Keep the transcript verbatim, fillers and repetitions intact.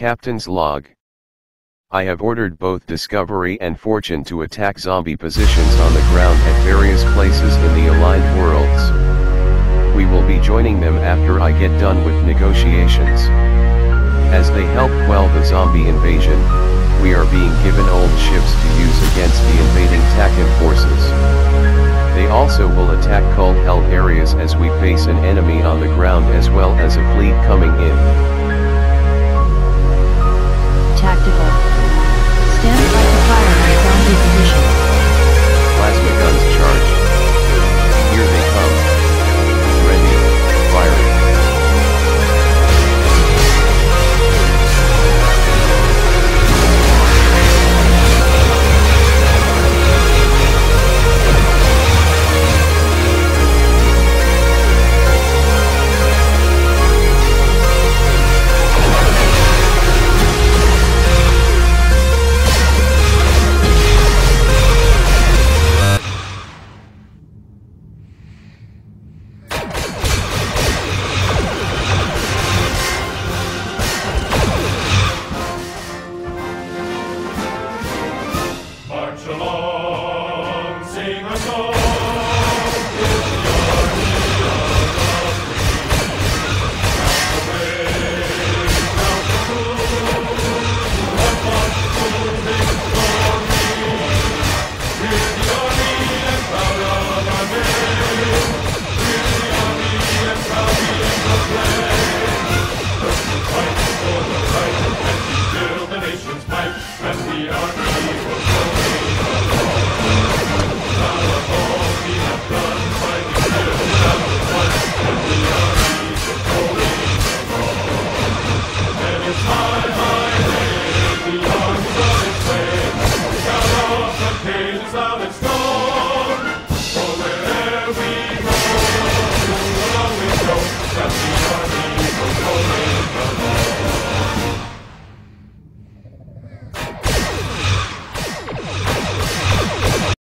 Captain's log. I have ordered both Discovery and Fortune to attack zombie positions on the ground at various places in the aligned worlds. We will be joining them after I get done with negotiations. As they help quell the zombie invasion, we are being given old ships to use against the invading Takken forces. They also will attack cult-held areas as we face an enemy on the ground as well as a fleet coming in.